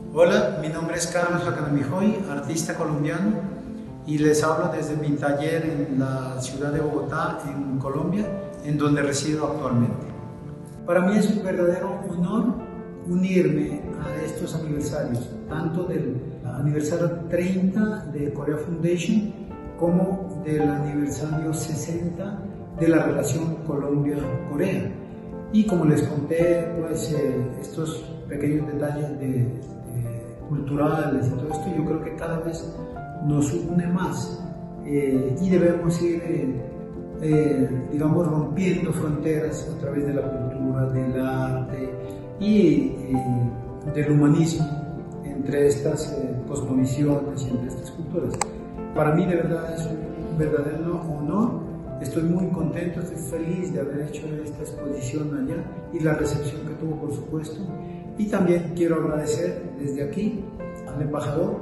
Hola, mi nombre es Carlos Acanamijoy, artista colombiano, y les hablo desde mi taller en la ciudad de Bogotá, en Colombia, en donde resido actualmente. Para mí es un verdadero honor unirme a estos aniversarios, tanto del aniversario 30 de Korea Foundation como del aniversario 60 de la relación Colombia-Corea. Y como les conté, pues estos pequeños detalles culturales y todo esto, yo creo que cada vez nos une más y debemos ir, digamos, rompiendo fronteras a través de la cultura, del arte y del humanismo entre estas cosmovisiones y entre estas culturas. Para mí de verdad es un verdadero honor. Estoy muy contento, estoy feliz de haber hecho esta exposición allá y la recepción que tuvo, por supuesto. Y también quiero agradecer desde aquí al embajador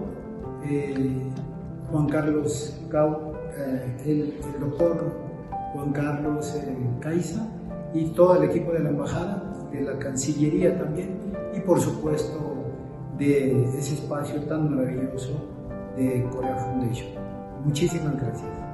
Juan Carlos Cao, el doctor Juan Carlos Caiza, y todo el equipo de la embajada, de la Cancillería también, y por supuesto de ese espacio tan maravilloso de Korea Foundation. Muchísimas gracias.